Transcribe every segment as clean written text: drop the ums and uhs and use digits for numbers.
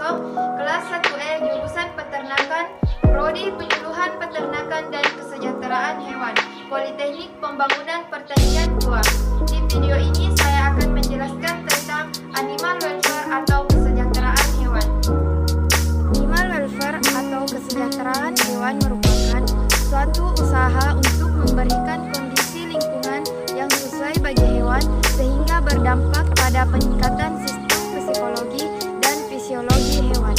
Pridom, kelas 1E jurusan Peternakan, Prodi Penyuluhan Peternakan dan Kesejahteraan Hewan, Politeknik Pembangunan Pertanian 2. Di video ini saya akan menjelaskan tentang animal welfare atau kesejahteraan hewan. Animal welfare atau kesejahteraan hewan merupakan suatu usaha untuk memberikan kondisi lingkungan yang sesuai bagi hewan sehingga berdampak pada peningkatan sistem psikologi dan fisiologi hewan.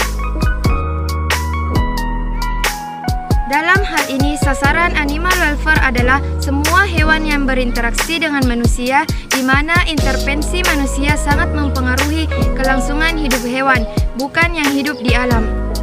Dalam hal ini, sasaran animal welfare adalah semua hewan yang berinteraksi dengan manusia, di mana intervensi manusia sangat mempengaruhi kelangsungan hidup hewan, bukan yang hidup di alam.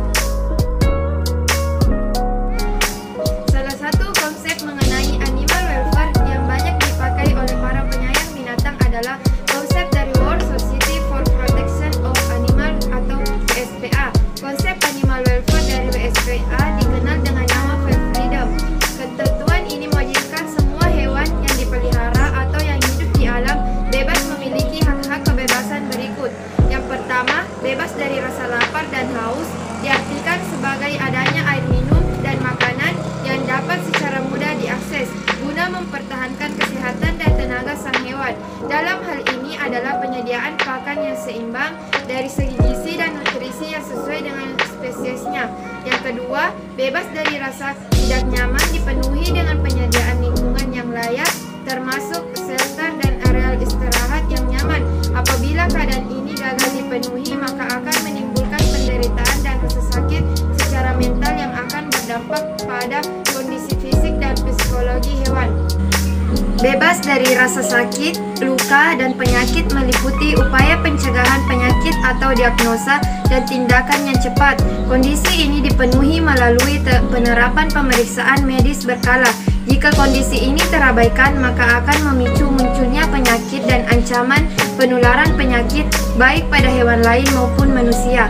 Salah satu konsep mengenai animal welfare yang banyak dipakai oleh para penyayang binatang adalah konsep dari World Society for Protection of Animals atau WSPA. Konsep animal welfare dari WSPA dikenal dengan nama Freedom. Ketentuan ini mewajibkan semua hewan yang dipelihara atau yang hidup di alam bebas memiliki hak-hak kebebasan berikut. Yang pertama, bebas dari rasa lapar dan haus, diartikan sebagai adanya air minum dan makanan yang dapat secara mudah diakses guna mempertahankan kesehatan dan tenaga sang hewan. Dalam hal ini adalah penyediaan pakan yang seimbang dari segi gizi dan nutrisi yang sesuai dengan spesiesnya. Yang kedua, bebas dari rasa tidak nyaman, dipenuhi dengan penyediaan lingkungan yang layak, termasuk shelter dan areal istirahat yang nyaman. Apabila keadaan ini gagal dipenuhi, maka akan menimbulkan penderitaan dan rasa sakit secara mental yang akan berdampak pada kondisi fisik dan psikologi hewan. Bebas dari rasa sakit, luka, dan penyakit meliputi upaya pencegahan penyakit atau diagnosa dan tindakan yang cepat. Kondisi ini dipenuhi melalui penerapan pemeriksaan medis berkala. Jika kondisi ini terabaikan, maka akan memicu munculnya penyakit dan ancaman penularan penyakit baik pada hewan lain maupun manusia.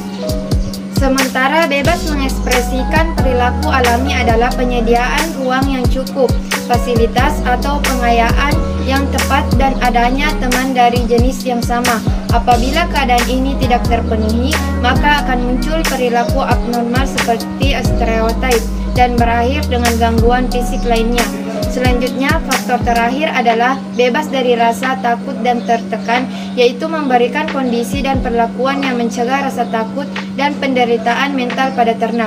Sementara bebas mengekspresikan perilaku alami adalah penyediaan ruang yang cukup, fasilitas atau pengayaan yang tepat dan adanya teman dari jenis yang sama. Apabila keadaan ini tidak terpenuhi, maka akan muncul perilaku abnormal seperti stereotip dan berakhir dengan gangguan fisik lainnya. Selanjutnya, faktor terakhir adalah bebas dari rasa takut dan tertekan, yaitu memberikan kondisi dan perlakuan yang mencegah rasa takut dan penderitaan mental pada ternak.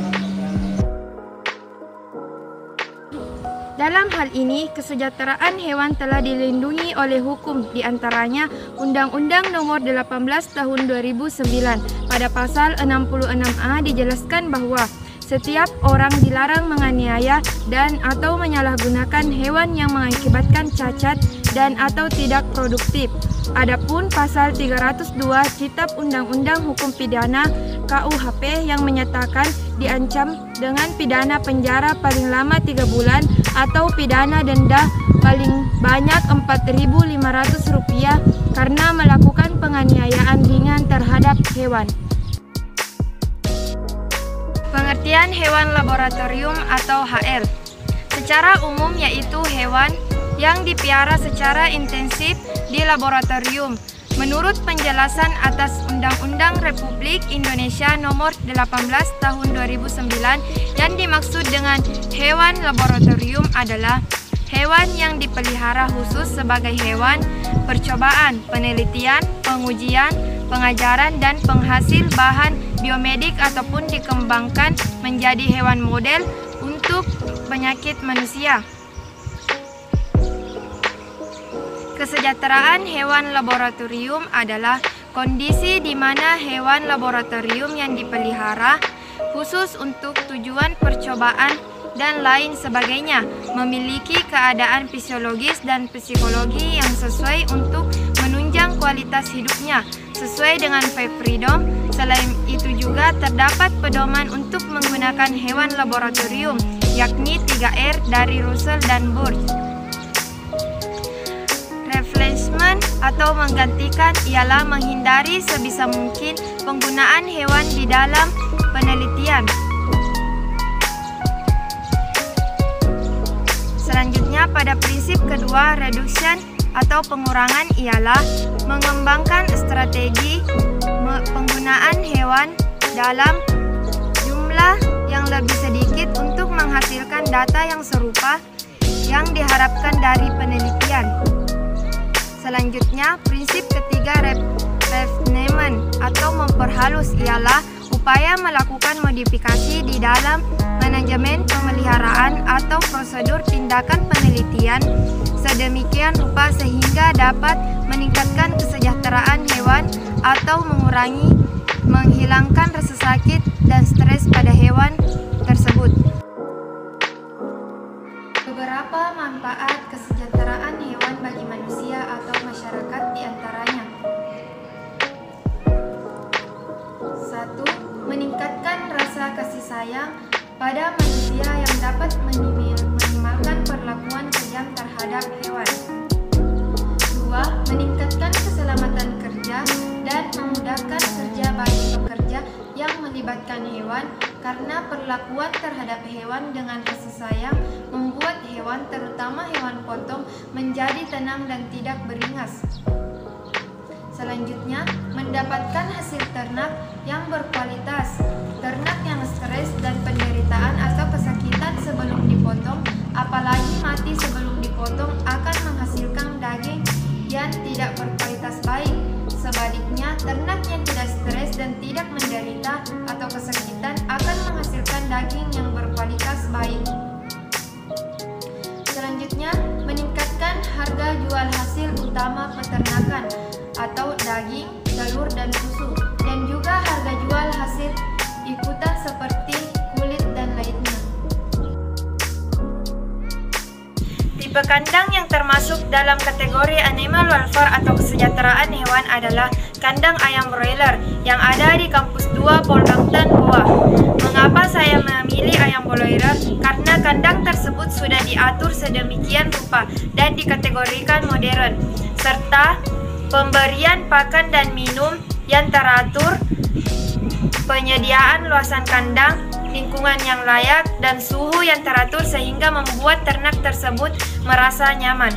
Dalam hal ini, kesejahteraan hewan telah dilindungi oleh hukum, diantaranya Undang-Undang Nomor 18 Tahun 2009. Pada pasal 66A dijelaskan bahwa setiap orang dilarang menganiaya dan atau menyalahgunakan hewan yang mengakibatkan cacat dan atau tidak produktif. Adapun pasal 302 Kitab Undang-Undang Hukum Pidana KUHP yang menyatakan diancam dengan pidana penjara paling lama 3 bulan atau pidana denda paling banyak Rp4.500 karena melakukan penganiayaan ringan terhadap hewan. Pengertian hewan laboratorium atau HL secara umum yaitu hewan yang dipiara secara intensif di laboratorium. Menurut penjelasan atas Undang-Undang Republik Indonesia Nomor 18 Tahun 2009, yang dimaksud dengan hewan laboratorium adalah hewan yang dipelihara khusus sebagai hewan percobaan, penelitian, pengujian, pengajaran, dan penghasil bahan biomedik ataupun dikembangkan menjadi hewan model untuk penyakit manusia. Kesejahteraan hewan laboratorium adalah kondisi di mana hewan laboratorium yang dipelihara khusus untuk tujuan percobaan dan lain sebagainya memiliki keadaan fisiologis dan psikologi yang sesuai untuk menunjang kualitas hidupnya sesuai dengan Freedom. Selain itu juga terdapat pedoman untuk menggunakan hewan laboratorium, yakni 3R dari Russell dan Burge. Replacement atau menggantikan ialah menghindari sebisa mungkin penggunaan hewan di dalam penelitian. Selanjutnya, pada prinsip kedua, reduction atau pengurangan ialah mengembangkan strategi penggunaan hewan hewan dalam jumlah yang lebih sedikit untuk menghasilkan data yang serupa yang diharapkan dari penelitian. Selanjutnya, prinsip ketiga refinement atau memperhalus ialah upaya melakukan modifikasi di dalam manajemen pemeliharaan atau prosedur tindakan penelitian sedemikian rupa sehingga dapat meningkatkan kesejahteraan hewan atau menghilangkan rasa sakit dan stres pada hewan tersebut. Beberapa manfaat kesejahteraan hewan bagi manusia atau masyarakat diantaranya: 1. Meningkatkan rasa kasih sayang pada manusia yang dapat meminimalkan perlakuan kejam terhadap hewan. 2. Meningkatkan keselamatan kerja dan memudahkan kerja bagi pekerja yang melibatkan hewan karena perlakuan terhadap hewan dengan kasih sayang membuat hewan, terutama hewan potong, menjadi tenang dan tidak beringas. Selanjutnya, mendapatkan hasil ternak yang berkualitas. Ternak yang stres dan penderitaan atau kesakitan sebelum dipotong, apalagi mati sebelum dipotong, akan menghasilkan daging yang tidak berkualitas baik. Sebaliknya, ternak yang tidak stres dan tidak menderita atau kesakitan akan menghasilkan daging yang berkualitas baik. Selanjutnya, meningkatkan harga jual hasil utama peternakan atau daging, telur, dan susu, dan juga harga jual hasil ikutan seperti kulit dan lainnya. Tipe kandang yang termasuk dalam kategori animal welfare atau kesejahteraan hewan adalah kandang ayam broiler yang ada di Kampus 2 Polrekton Goa. Mengapa saya memilih ayam broiler? Karena kandang tersebut sudah diatur sedemikian rupa dan dikategorikan modern, serta pemberian pakan dan minum yang teratur, penyediaan luasan kandang, lingkungan yang layak, dan suhu yang teratur sehingga membuat ternak tersebut merasa nyaman.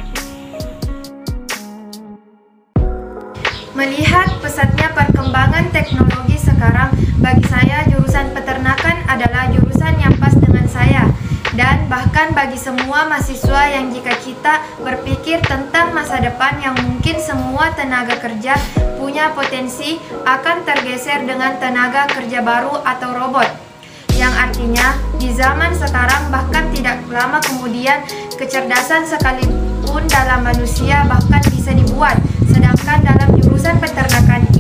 Melihat pesatnya perkembangan teknologi sekarang, bagi saya jurusan peternakan adalah jurusan yang pas dengan saya. Dan bahkan bagi semua mahasiswa yang jika kita berpikir tentang masa depan yang mungkin semua tenaga kerja punya potensi akan tergeser dengan tenaga kerja baru atau robot. Yang artinya di zaman sekarang bahkan tidak lama kemudian kecerdasan sekalipun dalam manusia bahkan bisa dibuat. Sedangkan dalam jurusan peternakan